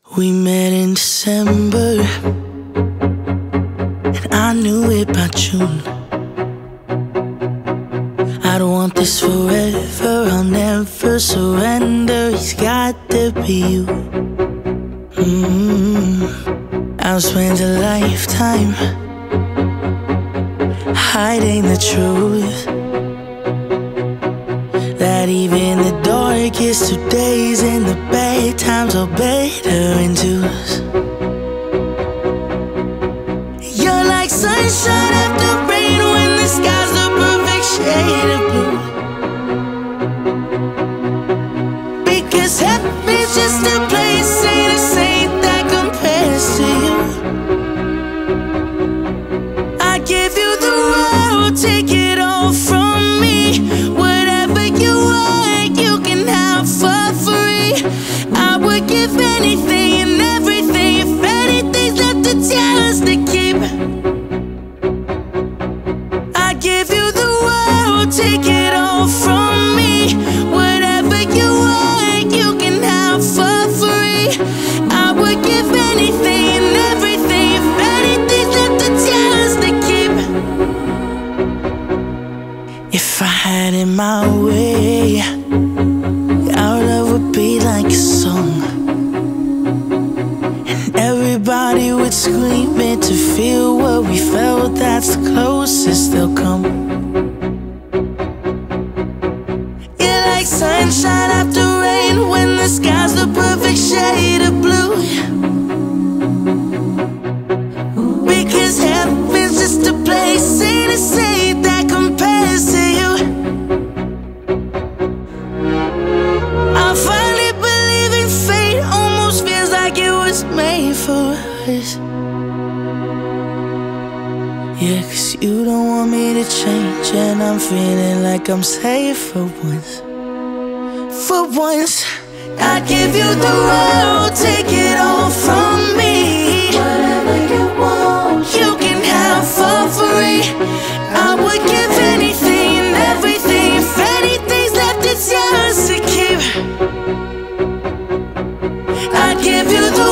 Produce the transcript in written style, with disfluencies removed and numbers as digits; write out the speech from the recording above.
We met in December, and I knew it by June. I don't want this forever, I'll never surrender. It's got to be you. I'll spend a lifetime hiding the truth, that even the darkest of days and the bad times are better in twos. You're like sunshine after rain when the sky's the perfect shade of blue. Because heaven's just a place and a saint that compares to you. I give you the world, take it all from me. Whatever you want, you can have for free. I would give anything and everything if anything's left to just to keep. I give you the world, take it all from me. Whatever you want, you can have for free. I would give anything and everything if anything's left to just to keep. If I had it my way, our love would be like a song, and everybody would scream it to feel what we felt. That's the closest they'll come. You're like sunshine after rain when the sky's the perfect shade of blue. Because heaven's just a place ain't a saint that compares to you. I finally believe in fate, almost feels like it was made for us. Yeah, 'cause you don't want me to change, and I'm feeling like I'm safe for once. For once, I give you the world, take it all from me. Whatever you want, you can have for free. I would give anything and everything if anything's left, it's yours to keep. I give you the